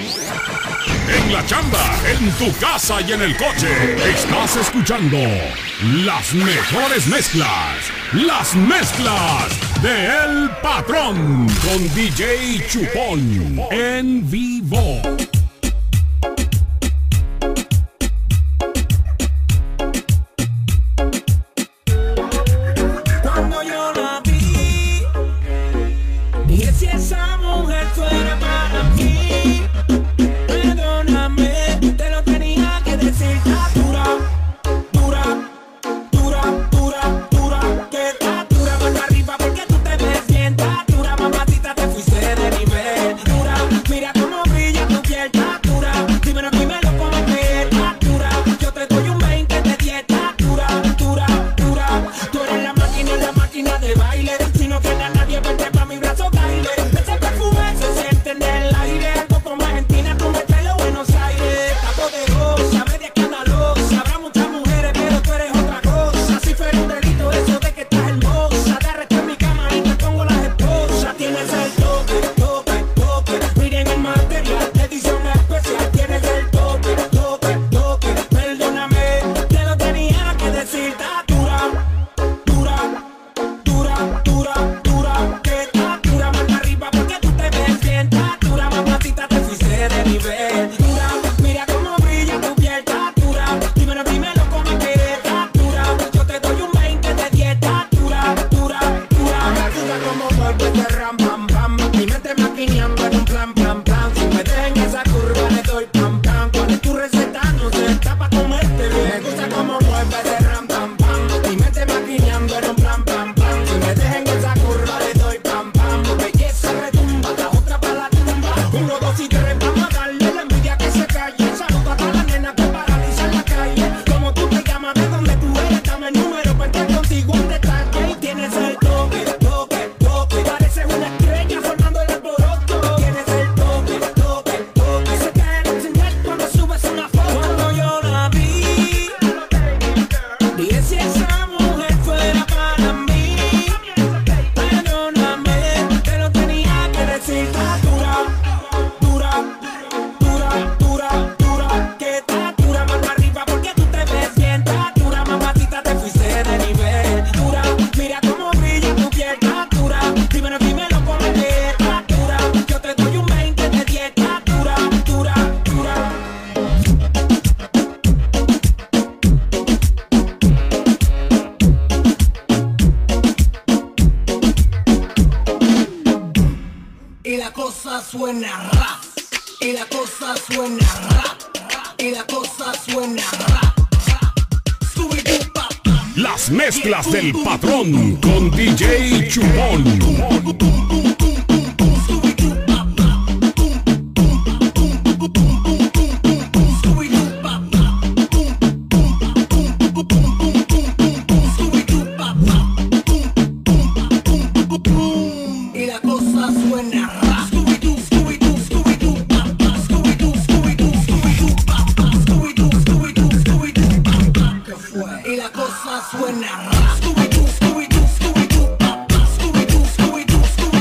En la chamba, en tu casa y en el coche. Estás escuchando las mejores mezclas. Las mezclas de El Patrón con DJ Chupón en vivo. Cuando yo la vi, dije si esa mujer fuera para mí. Perdóname, te lo tenía que decir. Está dura, dura, dura, dura, dura. Que está dura mano arriba porque tú te ves bien. Está dura, mamacita, te fuiste de nivel. Dura, mira cómo brilla tu piel. Está dura, dímelo primero cómo te está dura. Yo te doy un 20 de 10. Está dura, dura, dura. Tú eres la máquina de baile. Si no tiene a nadie, vente pa' mi brazo, baile. Ese perfume se siente en el aire. Algo como Argentina, como el pelo Buenos Aires. Está poderosa, media escandalosa. Habrá muchas mujeres, pero tú eres otra cosa. Si fuera un delito eso de que estás hermosa. Te arresto en mi cama y te pongo las esposas. Tienes el toque, toque, toque. Miren el material, edición especial. Tienes el toque, toque, toque. Perdóname, te lo tenía que decir. Está dura, dura, dura, dura, dura. Que está dura mano arriba porque tú te ves bien. Está dura, mamacita, te fuiste de nivel. Dura, mira cómo brilla tu piel. Está dura, dímelo cómo que está dura. Yo te doy un 20 de 10. Está dura, dura, dura. Me gusta como vuelve de ram, pam, pam. Mi mente maquineando en un plan, plan, plan. Si me dejan esa curva le doy pam, pam. ¿Cuál es tu receta? No sé, está pa' comerte bien. Me gusta como mueve de ram, pam, pam. Mi mente maquineando en un plan, pam, pam. Si me dejan esa curva le doy pam, pam. Belleza retumba, la otra pa' la tumba. 1, 2 y 3, vamos a darle la envidia que se calle. Saluda a toda la nena que paraliza en la calle. Como tú te llamas, de dónde tú eres, dame el número para entrar contigo un detalle. Y tienes el toque, toque, toque. Pareces una estrella formando el alboroto. Tienes el toque, toque, toque. Se cae el encender cuando subes una foto. Cuando yo la vi, dije si esa mujer fuera para mí. Perdóname, te lo tenía que decir. Está dura, dura, dura, dura, dura. Que está dura mano arriba porque tú te ves bien. Está dura, mamacita, te fuiste de nivel. Dura, mira cómo brilla tu piel. Está dura, dímelo cómo te está dura. Yo te doy un 20 de 10. Está dura, dura, dura. Y la cosa suena rap. Y la cosa suena rap. Y la cosa suena rap. Scooby-Doo, pap, pap. Las mezclas del Patrón con DJ Chupón. Y la cosa suena rap. Scooby-Doo, Scooby-Doo, Scooby-Doo, pap, pap. Scooby-Doo, Scooby-Doo, Scooby-Doo, pap, pap. Scooby-Doo, Scooby-Doo, Scooby-Doo, pap, pap. ¿Qué fue? Y la cosa suena rap. Scooby-Doo, Scooby-Doo, Scooby-Doo, pap, pap. Scooby-Doo, Scooby-Doo, Scooby-Doo.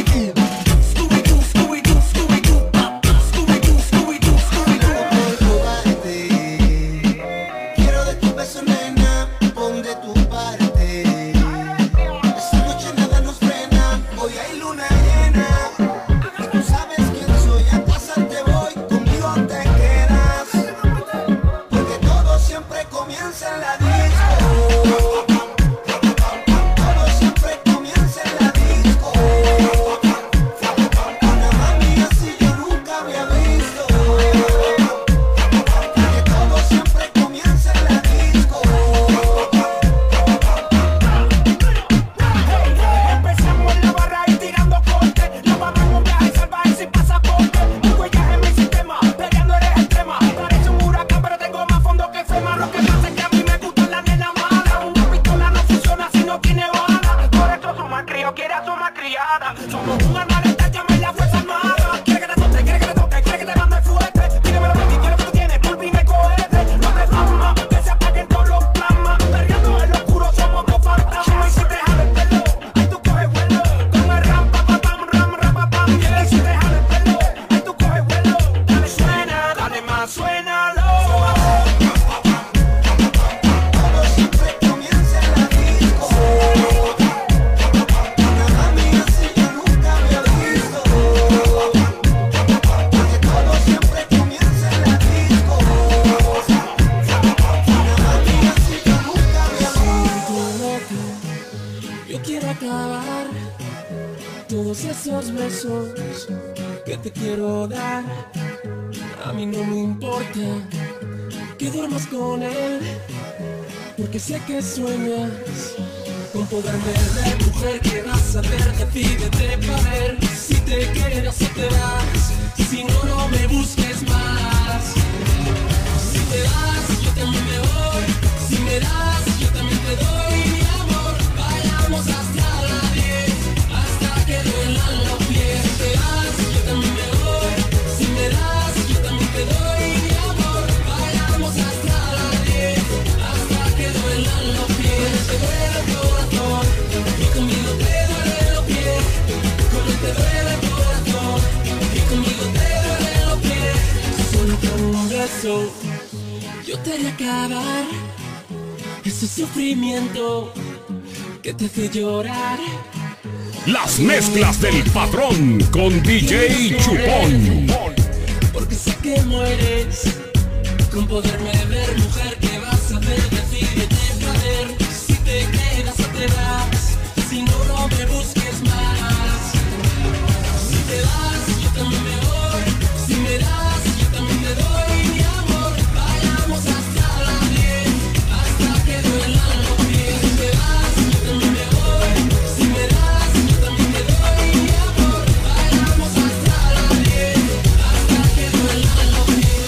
esos besos que te quiero dar. A mí no me importa que duermas con él, porque sé que sueñas con poderme ver. Mujer, ¿qué vas a hacer? Decídete para ver si te quedas o te vas. Si no, no me busques más. Si te vas, yo también me voy. Si me das, yo también te doy mi amor. Vayamos hasta la 10, hasta que duelan los pies. Si te vas, yo también me voy. Si me das, yo también te doy mi amor. Vayamos hasta la 10, hasta que duelan los pies. Te duele el corazón y conmigo te duelen los pies. Con él te duele el corazón y conmigo te duelen los pies. Solo con un beso yo te haré acabar ese sufrimiento que te hace llorar. Las mezclas del patrón con DJ Chupón. Porque sé que mueres con poderme ver. Mujer, ¿qué vas a hacer? Decídete para ver si te quedas o te vas. Si no, no me busques más. Si te vas, yo también me voy. Si me das, yo también te doy mi amor. Vayamos hasta la 10, hasta que duelan los pies. Si te vas, yo también me voy. Si me das, yo también te doy mi amor. Vayamos hasta la 10, hasta que duelan los pies.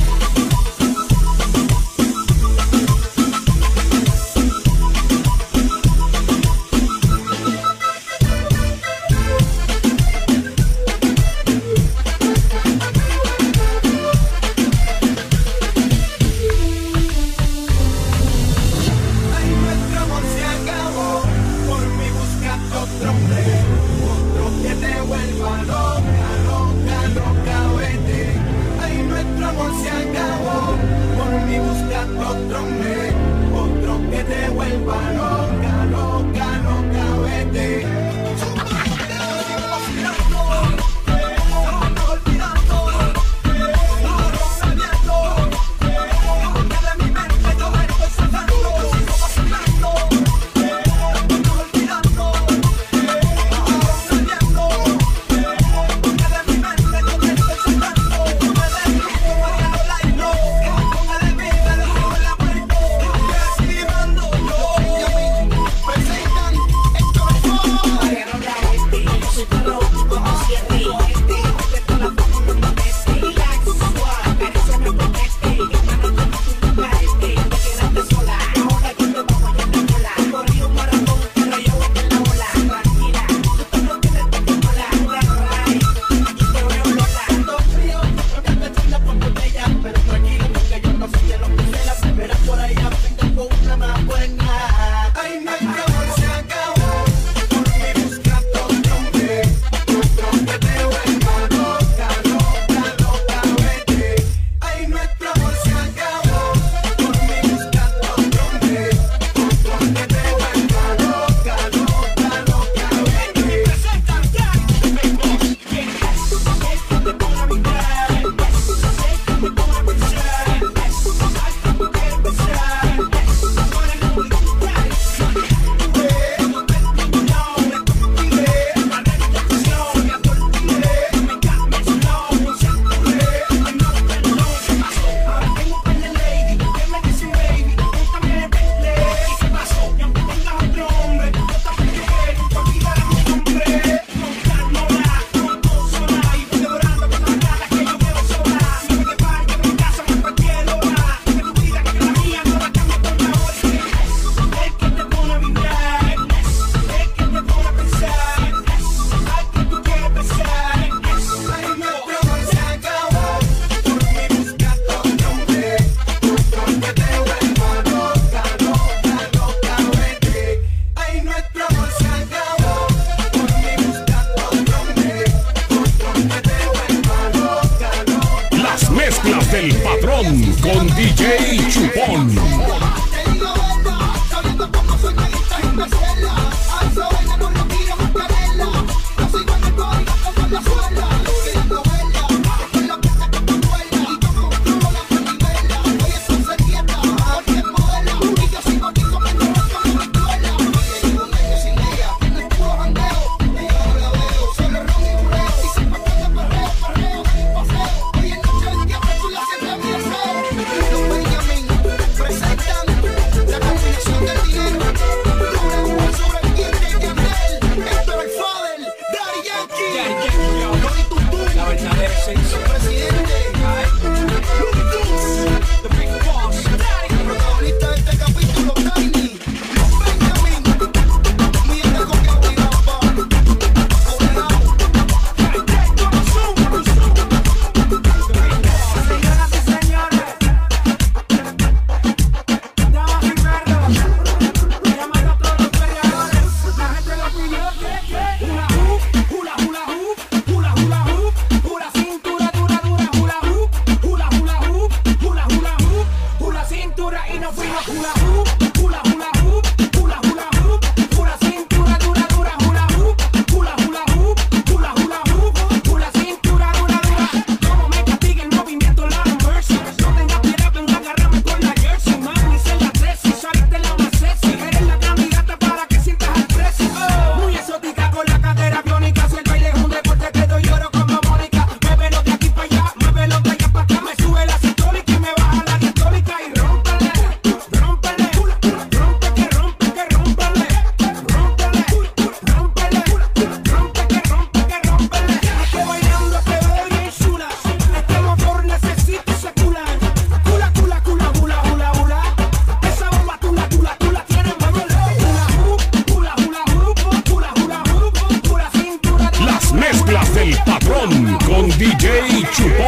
Ay, nuestro amor se acabó, por mí buscando otro hombre, otro que te vuelva loca, loca, loca, vete. Ay, nuestro amor se acabó, por mí buscando otro hombre, otro que te vuelva loca, loca, loca, vete. del patrón con DJ Chupón.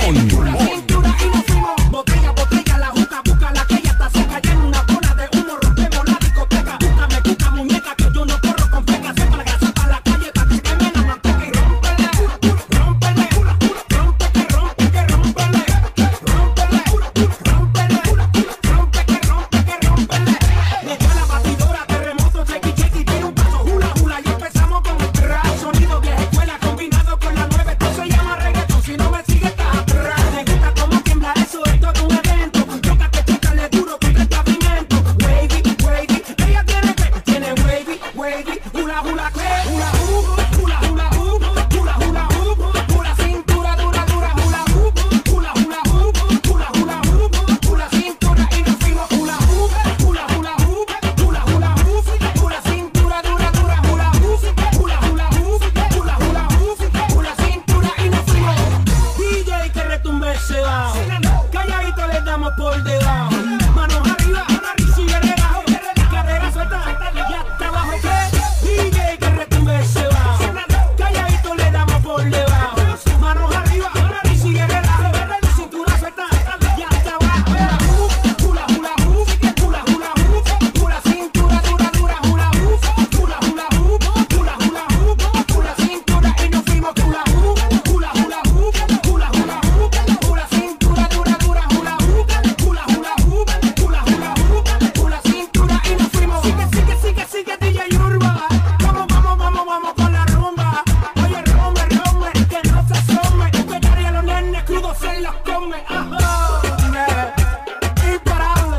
Chupón. Cintura y nos fuimos. Botella, botella, la juca, busca la que ya está seca. Ya en una bola de humo rompemos la discoteca. Búscame, cuca, muñeca, que yo no corro con pecas. Sepa la grasa para la calle, para que se queme la manteca. Y rómpele, rómpele, rompe que rompe, que rómpele. Rómpele, rómpele, rompe que rompe, que rómpele. Mete la batidora, terremoto, chequi, chequi, tiene un paso, hula, hula. Y empezamos con el rap, sonido vieja escuela combinado con la nueva. Esto se llama reggaeton, si no me sigue estás atrás. Me gusta cómo tiembla eso, es todo un evento. Toca que chocale duro contra el pavimento. Wavy, wavy, ella tiene wavy, wavy, hula, hula, que hula, hula, hula, hula, hula, hula, cintura dura, dura, hula, hula, hula, hula, hula, hula, cintura y nos fuimos, hula, hula, hula, hula, hula, hula, cintura dura, dura, hula, hula, hula, hula, cintura y nos fuimos. DJ que retumbe ese bajo, calladito le damos por debajo, manos arriba, sigue debajo, cadera suelta, ya está abajo. DJ que retumbe ese bajo, calladito le damos por debajo, manos arriba, sigue debajo, cintura suelta, ya está abajo. Hula, hula, hula, hula, hula, cintura dura, dura, hula, hula, hula, hula, hula, cintura y nos fuimos, hula, hula, hula, hula, hula, cintura dura, dura, hula, hula, hula, hula, cintura y nos fuimos. Sigue, sigue, sigue, sigue DJ Urba. Vamos, vamos, vamos, vamos con la rumba. Oye, rome, rome, que no se asome, pegarle a los nenes crudos se los come. Ajá, imparable.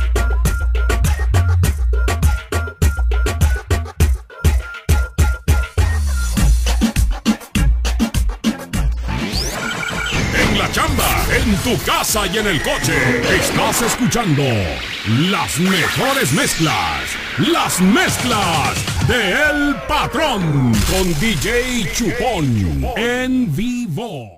En la chamba, en tu casa y en el coche. Estás escuchando las mejores mezclas. Las mezclas de El Patrón con DJ Chupón en vivo.